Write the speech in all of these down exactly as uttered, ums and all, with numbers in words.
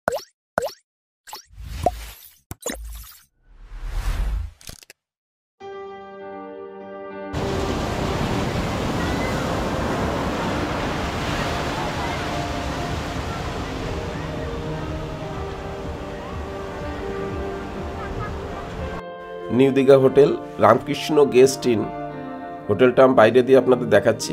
New Digha hotel Ramakrishna guest inn হোটেলটা আমি বাইরে দিয়ে আপনাদের দেখাচ্ছি।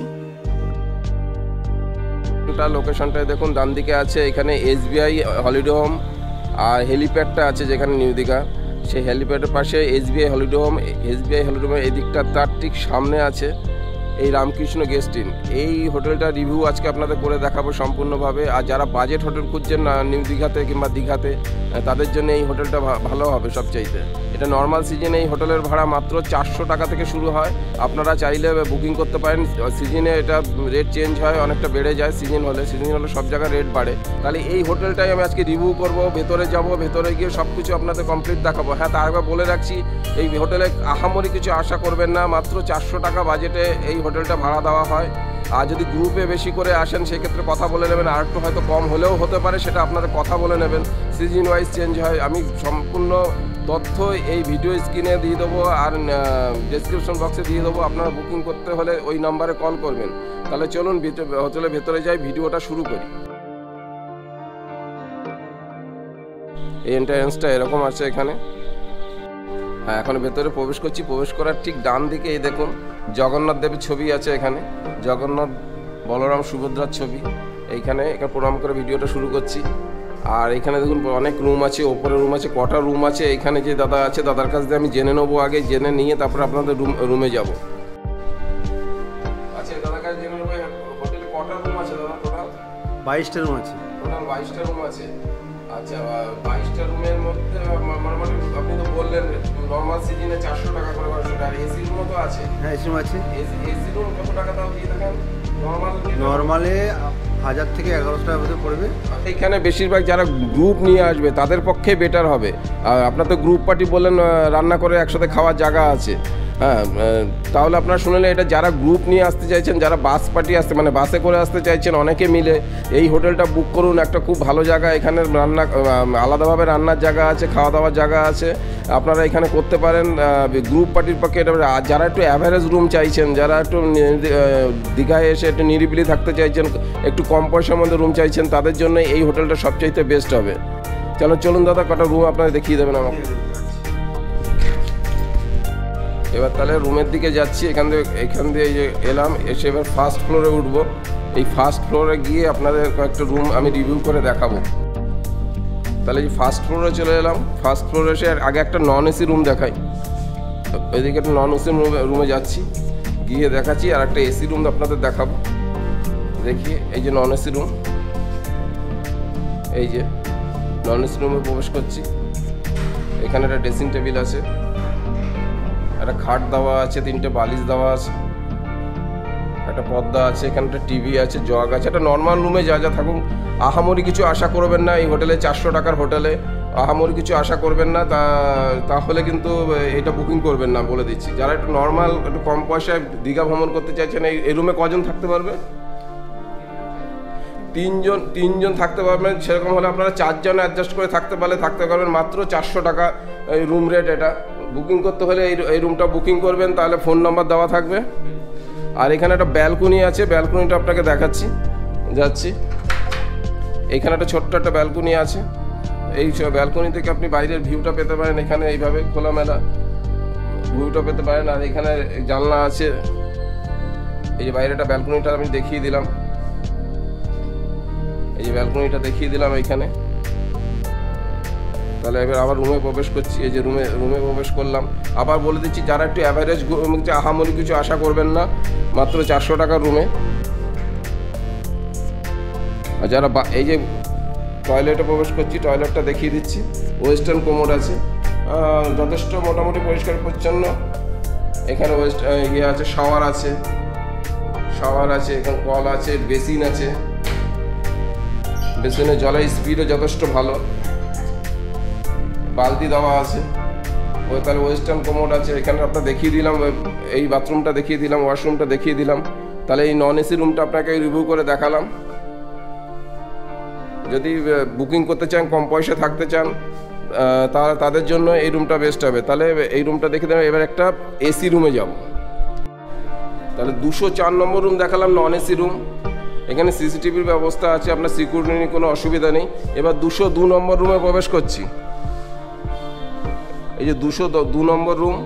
লোকেশনটায় দেখুন ডান দিকে আছে, এখানে এসবিআই হলিডে হোম আর হেলিপ্যাডটা আছে যেখানে নিউ দীঘা, সেই হেলিপ্যাডের পাশে SBI holiday home. SBI holiday home এদিকটা তার ঠিক সামনে আছে এই রামকৃষ্ণ গেস্ট ইন। এই হোটেলটা রিভিউ আজকে আপনাদের করে দেখাবো সম্পূর্ণভাবে। আর যারা বাজেট হোটেল খুঁজছেন না নিউ দীঘাতে কিংবা দীঘাতে, তাদের জন্য এই হোটেলটা ভালো হবে সবচাইতে। এটা নর্মাল সিজনে এই হোটেলের ভাড়া মাত্র চারশো টাকা থেকে শুরু হয়। আপনারা চাইলে বুকিং করতে পারেন। সিজনে এটা রেট চেঞ্জ হয়, অনেকটা বেড়ে যায় সিজন হলে। সিজন হলে সব জায়গায় রেট বাড়ে। তাহলে এই হোটেলটাই আমি আজকে রিভিউ করব। ভেতরে যাব, ভেতরে গিয়ে সব কিছু আপনাদের কমপ্লিট দেখাবো। হ্যাঁ, তার একবার বলে রাখছি, এই হোটেলে আহামরি কিছু আশা করবেন না। মাত্র চারশো টাকা বাজেটে এই হোটেলটা ভাড়া দেওয়া হয়। আর যদি গ্রুপে বেশি করে আসেন সেক্ষেত্রে কথা বলে নেবেন, আর একটু হয়তো কম হলেও হতে পারে, সেটা আপনাদের কথা বলে নেবেন। সিজন ওয়াইজ চেঞ্জ হয়। আমি সম্পূর্ণ তথ্য এই ভিডিও স্ক্রিনে দিয়ে দেবো আর ডেসক্রিপশন বক্সে দিয়ে দেবো। আপনারা বুকিং করতে হলে ওই নাম্বারে কল করবেন। তাহলে চলুন হোটেলের ভেতরে যাই, ভিডিওটা শুরু করি। এই এন্ট্রান্সটা এরকম আছে এখানে। হ্যাঁ, এখন ভেতরে প্রবেশ করছি। প্রবেশ করার ঠিক ডান দিকে এই দেখুন জগন্নাথ দেবের ছবি আছে এখানে। জগন্নাথ, বলরাম, সুভদ্রার ছবি। এইখানে এখানে প্রণাম করে ভিডিওটা শুরু করছি। আর এখানে দেখুন অনেক রুম আছে, ওপরে রুম আছে, কটা রুম আছে। এখানে যে দাদা আছে, দাদার কাছ দিয়ে আমি জেনে নেবো আগে, জেনে নিয়ে তারপরে আপনাদের রুম রুমে যাবো। আচ্ছা, দাদার কাছে জেনে নেবো হোটেলে কটা রুম আছে দাদা? টোটাল বাইশটা রুম আছে। টোটাল বাইশটা রুম আছে। আচ্ছা, বাইশটা রুমের মধ্যে মোটামুটি আপনি তো বললেন নর্মাল সিজনে চারশো টাকা করে বারোশো টাকা। এসি রুমও তো আছে? হ্যাঁ, এসি রুম আছে। এসি এসি রুম কত টাকা তাও দিয়ে দেখেন? নর্মাল নর্মালে হাজার থেকে এগারোশো টাকা মধ্যে পড়বে। এখানে বেশিরভাগ যারা গ্রুপ নিয়ে আসবে তাদের পক্ষে বেটার হবে। আর আপনার তো গ্রুপ পার্টি বললেন, রান্না করে একসাথে খাওয়ার জায়গা আছে। হ্যাঁ, তাহলে আপনারা শুনলেন, এটা যারা গ্রুপ নিয়ে আসতে চাইছেন, যারা বাস পার্টি আসতে মানে বাসে করে আসতে চাইছেন অনেকে মিলে, এই হোটেলটা বুক করুন। একটা খুব ভালো জায়গা। এখানে রান্না আলাদাভাবে রান্নার জায়গা আছে, খাওয়া দাওয়ার জায়গা আছে, আপনারা এখানে করতে পারেন। গ্রুপ পার্টির পক্ষে এটা। আর যারা একটু অ্যাভারেজ রুম চাইছেন, যারা একটু দীঘায় এসে একটু নিরিবিলি থাকতে চাইছেন, একটু কম পয়সার মধ্যে রুম চাইছেন, তাদের জন্য এই হোটেলটা সবচাইতে বেস্ট হবে। চলো চলুন দাদা, কটা রুম আপনারা দেখিয়ে দেবেন আমাকে। এবার তাহলে রুমের দিকে যাচ্ছি। এখান থেকে এখান দিয়ে যে এলাম, এসে এবার ফার্স্ট ফ্লোরে উঠবো। এই ফার্স্ট ফ্লোরে গিয়ে আপনাদের কয়েকটা রুম আমি রিভিউ করে দেখাবো। তাহলে এই ফার্স্ট ফ্লোরে চলে এলাম। ফার্স্ট ফ্লোরে এসে আগে একটা নন এসি রুম দেখাই। এদিকে একটা নন এসি রুমে রুমে যাচ্ছি, গিয়ে দেখাচ্ছি। আর একটা এসি রুম আপনাদের দেখাবো। দেখি, এই যে নন এসি রুম, এই যে নন এসি রুমে প্রবেশ করছি। এখানে একটা ড্রেসিং টেবিল আছে, একটা খাট দেওয়া আছে, তিনটে বালিশ দেওয়া আছে, একটা পর্দা আছে, এখানে একটা টিভি আছে, জগ আছে। একটা নর্মাল রুমে যা যা থাকুক, আহামরি কিছু আশা করবেন না। এই হোটেলে চারশো টাকার হোটেলে আহামরি কিছু আশা করবেন না। তা তাহলে কিন্তু এটা বুকিং করবেন না, বলে দিচ্ছি। যারা একটু নর্মাল একটু কম পয়সায় দীঘা ভ্রমণ করতে চাইছেন, এই রুমে কজন থাকতে পারবে? তিনজন তিনজন থাকতে পারবেন। সেরকম হলে আপনারা চারজন অ্যাডজাস্ট করে থাকতে পারলে থাকতে পারবেন। মাত্র চারশো টাকা এই রুম রেট। এটা বুকিং করতে হলে এই এই রুমটা বুকিং করবেন, তাহলে ফোন নাম্বার দেওয়া থাকবে। আর এখানে একটা ব্যালকনি আছে, ব্যালকনিটা আপনাকে দেখাচ্ছি, যাচ্ছি। এখানে একটা ছোট্ট একটা ব্যালকনি আছে। এই ব্যালকনি থেকে আপনি বাইরের ভিউটা পেতে পারেন। এখানে এইভাবে খোলামেলা ভিউটা পেতে পারেন। আর এখানে জানলা আছে। এই যে বাইরেটা ব্যালকনিটা আমি দেখিয়ে দিলাম। এই যে ব্যালকনিটা দেখিয়ে দিলাম এইখানে। তাহলে এবার আবার রুমে প্রবেশ করছি। এই যে রুমে রুমে প্রবেশ করলাম। আবার বলে দিচ্ছি, যারা একটু অ্যাভারেজ আহামরি কিছু আশা করবেন না, মাত্র চারশো টাকার রুমে। আর যারা এই যে টয়লেটে প্রবেশ করছি, টয়লেটটা দেখিয়ে দিচ্ছি। ওয়েস্টার্ন কোমোড আছে, যথেষ্ট মোটামুটি পরিষ্কার পরিচ্ছন্ন। এখানে ওয়েস্ট ইয়ে আছে, শাওয়ার আছে, শাওয়ার আছে, এখানে কল আছে, বেসিন আছে। বেসিনের জলের স্পিডও যথেষ্ট ভালো। বালতি দেওয়া আছে। ওই তাহলে ওয়েস্টার্ন কোমোড আছে। এখানে আপনার দেখিয়ে দিলাম, এই বাথরুমটা দেখিয়ে দিলাম, ওয়াশরুমটা দেখিয়ে দিলাম। তাহলে এই নন এসি রুমটা আপনাকে রিভিউ করে দেখালাম। যদি বুকিং করতে চান, কম পয়সা থাকতে চান, তাহলে তাদের জন্য এই রুমটা বেস্ট হবে। তাহলে এই রুমটা দেখে দেবেন। এবার একটা এসি রুমে যাব। তাহলে দুশো চার নম্বর রুম দেখালাম, নন এসি রুম। এখানে সিসিটিভির ব্যবস্থা আছে, আপনার সিকিউরিটি নিয়ে কোনো অসুবিধা নেই। এবার দুশো দু নম্বর রুমে প্রবেশ করছি। এই যে দুশো দু নম্বর রুম,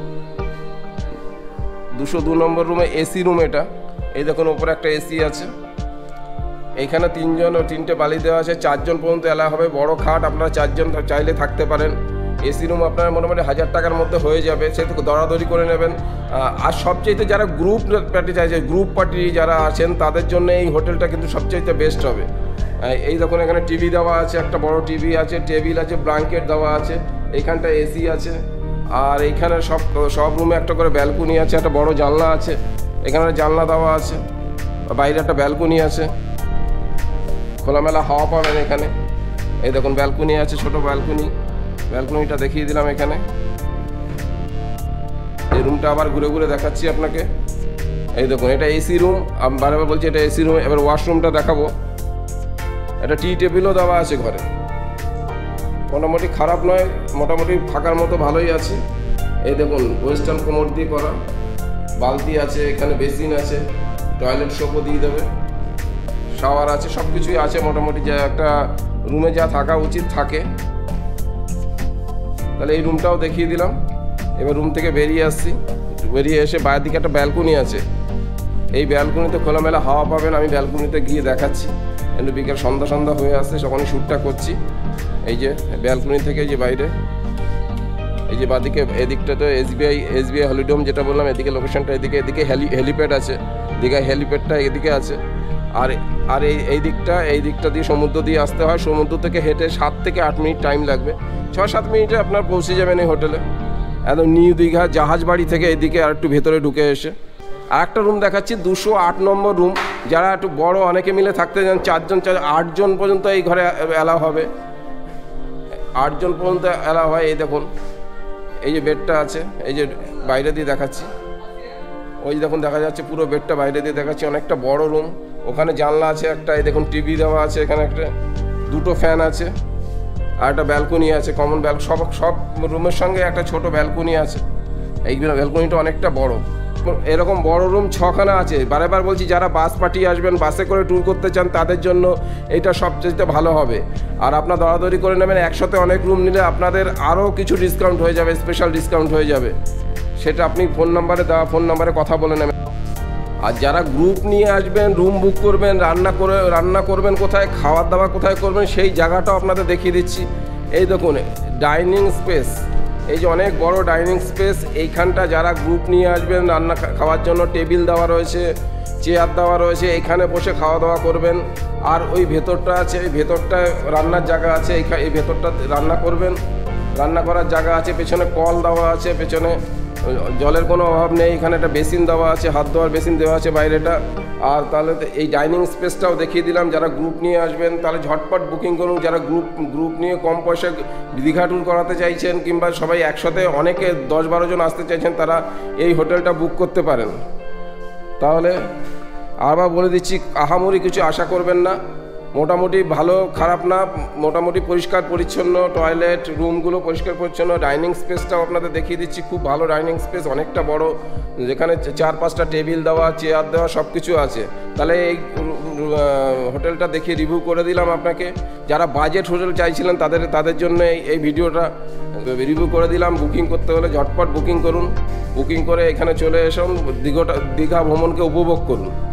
দুশো দু নম্বর রুমে এসি রুম এটা। এই দেখুন ওপরে একটা এসি আছে। এইখানে তিনজন ও তিনটে বালি দেওয়া আছে, চারজন পর্যন্ত এলা হবে। বড় খাট, আপনারা চারজন চাইলে থাকতে পারেন। এসি রুম আপনার মোটামুটি হাজার টাকার মধ্যে হয়ে যাবে, সেহেতু দরাদরি করে নেবেন। আর সবচেয়ে যারা গ্রুপ পার্টি চাইছে, গ্রুপ পার্টি যারা আছেন তাদের জন্য এই হোটেলটা কিন্তু সবচেয়ে বেস্ট হবে। এই দেখুন এখানে টিভি দেওয়া আছে, একটা বড় টিভি আছে, টেবিল আছে, ব্ল্যাঙ্কেট দেওয়া আছে, এইখানটা এসি আছে। আর এইখানে সব সব রুমে একটা করে ব্যালকনি আছে, একটা বড় জানলা আছে, এখানে জানলা দেওয়া আছে, বাইরে একটা ব্যালকনি আছে, খোলামেলা হাওয়া পাবেন এখানে। এই দেখুন ব্যালকনি আছে, ছোট ব্যালকনি। ব্যালকনিটা দেখিয়ে দিলাম এখানে। এই রুমটা আবার ঘুরে ঘুরে দেখাচ্ছি আপনাকে। এই দেখুন এটা এসি রুম, আমি বারবার বলছি এটা এসি রুম। এবার ওয়াশরুমটা দেখাবো। একটা টি টেবিলও দেওয়া আছে ঘরে, মোটামুটি খারাপ নয়, মোটামুটি থাকার মতো ভালোই আছে। এই দেখুন ওয়েস্টার্ন কোমর দিয়ে করা, বালতি আছে, এখানে বেসিন আছে, টয়লেট সোপও দিয়ে দেবে, শাওয়ার আছে, সব কিছুই আছে মোটামুটি যা একটা রুমে যা থাকা উচিত থাকে। তাহলে এই রুমটাও দেখিয়ে দিলাম। এবার রুম থেকে বেরিয়ে আসছি। বেরিয়ে এসে বাইরের দিকে একটা ব্যালকনি আছে। এই ব্যালকনিতে খোলামেলা হাওয়া পাবেন। আমি ব্যালকনিতে গিয়ে দেখাচ্ছি। একটু বিকেল সন্ধ্যা সন্ধ্যা হয়ে আসছে, যখনই শ্যুটটা করছি। এই যে ব্যালকনি থেকে যে বাইরে, এই যে বাদিকে এদিকটাতে এসবিআই এসবিআই হলিডোম যেটা বললাম, এদিকে লোকেশনটা এদিকে। এদিকে হেলি হেলিপ্যাড আছে, দীঘায় হেলিপ্যাডটা এদিকে আছে। আর আর এই এই দিকটা এই দিকটা দিয়ে সমুদ্র দিয়ে আসতে হয়। সমুদ্র থেকে হেঁটে সাত থেকে আট মিনিট টাইম লাগবে। ছয় সাত মিনিটে আপনার পৌঁছে যাবেন এই হোটেলে, একদম নিউ দীঘা জাহাজ বাড়ি থেকে এদিকে আর একটু ভেতরে ঢুকে এসে। আর একটা রুম দেখাচ্ছি, দুশো আট নম্বর রুম। যারা একটু বড় অনেকে মিলে থাকতে চান, চারজন চার আটজন পর্যন্ত এই ঘরে অ্যালাউ হবে, আটজন পর্যন্ত অ্যালাউ হয়। এই দেখুন এই যে বেডটা আছে, এই যে বাইরে দিয়ে দেখাচ্ছি। ওই দেখুন দেখা যাচ্ছে পুরো বেডটা বাইরে দিয়ে দেখাচ্ছি। অনেকটা বড় রুম, ওখানে জানলা আছে একটা। এই দেখুন টিভি দেওয়া আছে, এখানে একটা দুটো ফ্যান আছে, আর একটা ব্যালকনি আছে, কমন ব্যাল সব সব রুমের সঙ্গে একটা ছোট ব্যালকনি আছে। এইগুলো ব্যালকনিটা অনেকটা বড়। এরকম বড় রুম ছখানা আছে। বারেবার বলছি, যারা বাস পাঠিয়ে আসবেন, বাসে করে ট্যুর করতে চান, তাদের জন্য এটা সবচেয়ে ভালো হবে। আর আপনার দরাদরি করে নেবেন, একসাথে অনেক রুম নিলে আপনাদের আরও কিছু ডিসকাউন্ট হয়ে যাবে, স্পেশাল ডিসকাউন্ট হয়ে যাবে। সেটা আপনি ফোন নাম্বারে দেওয়া ফোন নাম্বারে কথা বলে নেবেন। আর যারা গ্রুপ নিয়ে আসবেন, রুম বুক করবেন, রান্না করে রান্না করবেন কোথায়, খাওয়ার দাওয়া কোথায় করবেন, সেই জায়গাটাও আপনাদের দেখিয়ে দিচ্ছি। এই দেখুন ডাইনিং স্পেস, এই যে অনেক বড় ডাইনিং স্পেস। এইখানটা যারা গ্রুপ নিয়ে আসবেন, রান্না খাওয়ার জন্য টেবিল দেওয়া রয়েছে, চেয়ার দেওয়া রয়েছে, এখানে বসে খাওয়া দাওয়া করবেন। আর ওই ভেতরটা আছে, এই ভেতরটায় রান্নার জায়গা আছে, এই ভেতরটা রান্না করবেন, রান্না করার জায়গা আছে। পেছনে কল দেওয়া আছে, পেছনে জলের কোনো অভাব নেই। এখানে একটা বেসিন দেওয়া আছে, হাত ধোয়ার বেসিন দেওয়া আছে বাইরেটা। আর তাহলে এই ডাইনিং স্পেসটাও দেখিয়ে দিলাম। যারা গ্রুপ নিয়ে আসবেন তাহলে ঝটপট বুকিং করুন। যারা গ্রুপ গ্রুপ নিয়ে কম পয়সা দীঘা ট্যুর করাতে চাইছেন, কিংবা সবাই একসাথে অনেকে দশ বারো জন আসতে চাইছেন, তারা এই হোটেলটা বুক করতে পারেন। তাহলে আবার বলে দিচ্ছি, আহামরি কিছু আশা করবেন না। মোটামুটি ভালো খারাপ না, মোটামুটি পরিষ্কার পরিচ্ছন্ন, টয়লেট রুমগুলো পরিষ্কার পরিচ্ছন্ন। ডাইনিং স্পেসটাও আপনাদের দেখিয়ে দিচ্ছি, খুব ভালো ডাইনিং স্পেস, অনেকটা বড়, যেখানে চার পাঁচটা টেবিল দেওয়া, চেয়ার দেওয়া, সব কিছু আছে। তাহলে এই হোটেলটা দেখে রিভিউ করে দিলাম আপনাকে। যারা বাজেট হোটেল চাইছিলেন তাদের তাদের জন্য এই ভিডিওটা রিভিউ করে দিলাম। বুকিং করতে হলে ঝটপট বুকিং করুন, বুকিং করে এখানে চলে এসুন, দীঘাটা দীঘা ভ্রমণকে উপভোগ করুন।